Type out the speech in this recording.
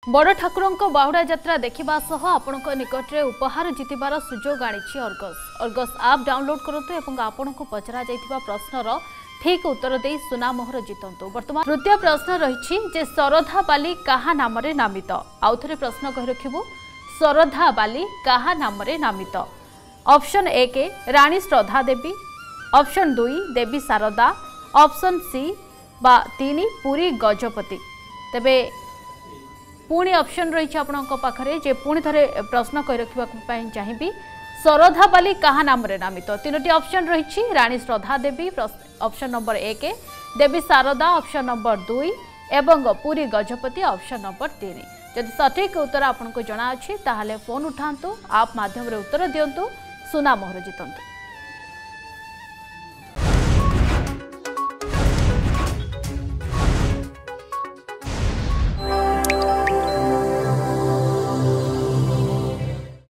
बड़ ठाकुर बाहुड़ा यात्रा देखा सह आपण निकट में उपहार जितबार सुजोग आनी अर्गस। अर्गस आप डाउनलोड करूँ और आपन को पचरा जाइथिबा प्रश्नर ठीक उत्तर दे सुना मोहर जितंतु। वर्तमान तृतीय प्रश्न रही शरधा बाली काहा नाम नामित। आउ थे प्रश्न कही रखिबू शरधा बाली काहा नाम नामित। Option 1 Rani Shraddha Devi, option 2 Devi Sharada, option C बा 3 पुरी गजपति। तेबे पुणी ऑप्शन रही आपरे जे पुणी थे प्रश्न कही रखा चाहिए शरधा बाली कहा नाम नामित। तीनोटी ऑप्शन रही Rani Shraddha Devi option number 1, Devi Sharada option number 2 एवं पुरी गजपति ऑप्शन नंबर 3। जदि सठिक उत्तर आपको जना अच्छी ताहले फोन उठातु, आप माध्यम उत्तर दिंतु, सुना मोहर जितंतु।